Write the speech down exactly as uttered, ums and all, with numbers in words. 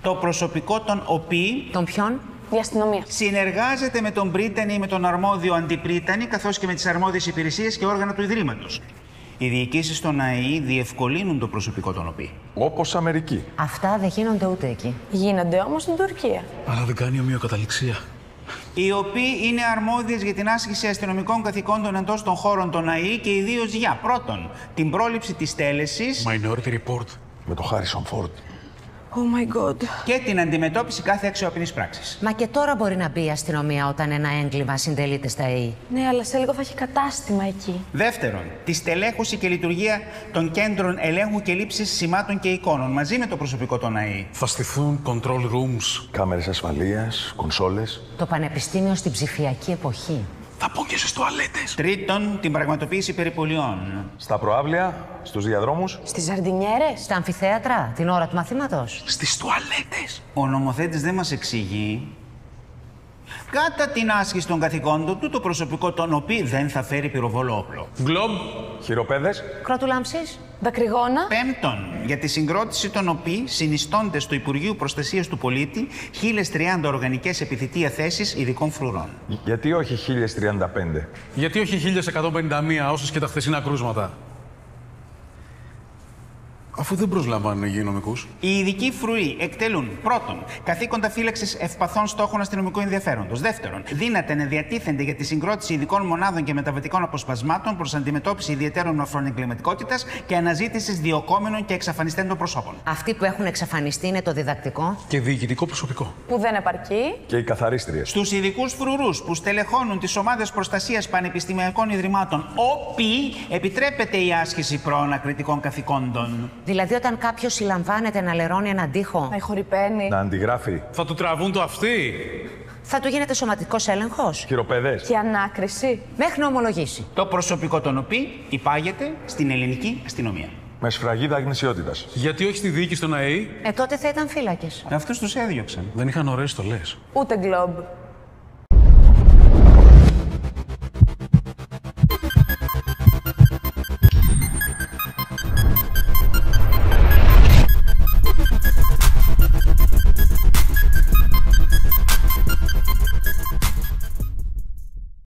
Το προσωπικό των οποίων. Των ποιον? Η αστυνομία. Συνεργάζεται με τον πρίτανη ή με τον αρμόδιο αντιπρίτανη, καθώς και με τις αρμόδιες υπηρεσίες και όργανα του Ιδρύματος. Οι διοικήσεις των ΑΕΗ διευκολύνουν το προσωπικό των οποίων. Όπως Αμερική. Αυτά δεν γίνονται ούτε εκεί. Γίνονται όμως στην Τουρκία. Αλλά δεν κάνει ομοιοκαταληξία. Οι οποίοι είναι αρμόδιες για την άσκηση αστυνομικών καθηκόντων εντός των χώρων των ΑΕΗ και ιδίως για πρώτον, την πρόληψη της τέλεσης. Minority Report. Με το Χάρισον Φόρντ. Oh my God. Και την αντιμετώπιση κάθε αξιόπινης πράξης. Μα και τώρα μπορεί να μπει η αστυνομία όταν ένα έγκλημα συντελείται στα ΕΗ. Ναι, αλλά σε λίγο θα έχει κατάστημα εκεί. Δεύτερον, τη στελέχωση και λειτουργία των κέντρων ελέγχου και λήψης σημάτων και εικόνων μαζί με το προσωπικό των ΑΕΗ. Θα στηθούν control rooms. Κάμερες ασφαλείας, κονσόλες. Το πανεπιστήμιο στην ψηφιακή εποχή. Θα πω και στις τουαλέτες. Τρίτον, την πραγματοποίηση περιπολιών. Στα προάβλια, στους διαδρόμους. Στις ζαρντινιέρες. Στα αμφιθέατρα, την ώρα του μαθήματος. Στις τουαλέτες. Ο νομοθέτης δεν μας εξηγεί. Κατά την άσκηση των καθηκόντων του, το προσωπικό των οποίων δεν θα φέρει πυροβόλο όπλο. Γκλομπ. Χειροπέδες. Κρότουλάμψης. Δακρυγόνα. Πέμπτον, για τη συγκρότηση των οποίων συνιστώνται στο Υπουργείο Προστασίας του Πολίτη χίλιες τριάντα οργανικές επιθετεία θέσεις ειδικών φρουρών. Γιατί όχι χίλιες τριάντα πέντε. Γιατί όχι χίλια εκατόν πενήντα μία όσες και τα χθεσινά κρούσματα. Αφού δεν προσλαμβάνουν υγειονομικούς. Οι ειδικοί φρουροί εκτελούν πρώτον καθήκοντα φύλαξης ευπαθών στόχων αστυνομικού ενδιαφέροντος. Δεύτερον, δύναται να διατίθενται για τη συγκρότηση ειδικών μονάδων και μεταβατικών αποσπασμάτων προς αντιμετώπιση ιδιαίτερων μορφών εγκληματικότητας και αναζήτησης διοκόμενων και εξαφανιστέντων προσώπων. Αυτοί που έχουν εξαφανιστεί είναι το διδακτικό. Και διοικητικό προσωπικό. Που δεν επαρκεί. Και οι καθαρίστριες. Στους ειδικούς φρουρούς που στελεχώνουν τις ομάδες προστασίας πανεπιστημιακών ιδρυμάτων, όποιοι επιτρέπεται η άσκηση προανακριτικών καθηκόντων. Δηλαδή, όταν κάποιος συλλαμβάνεται να λερώνει έναν τοίχο, Να ηχορυπαίνει. Να αντιγράφει. Θα του τραβούν το αυτί. θα του γίνεται σωματικός έλεγχος. Χειροπέδες. Και ανάκριση. Μέχρι να ομολογήσει. Το προσωπικό των οποίων υπάγεται στην ελληνική αστυνομία. Με σφραγίδα γνησιότητας. Γιατί όχι στη διοίκηση των ΑΕΗ. Ε, τότε θα ήταν φύλακες. Αυτούς τους έδιωξαν. Δεν είχαν ωραίες στολές. Ούτε γκλομπ.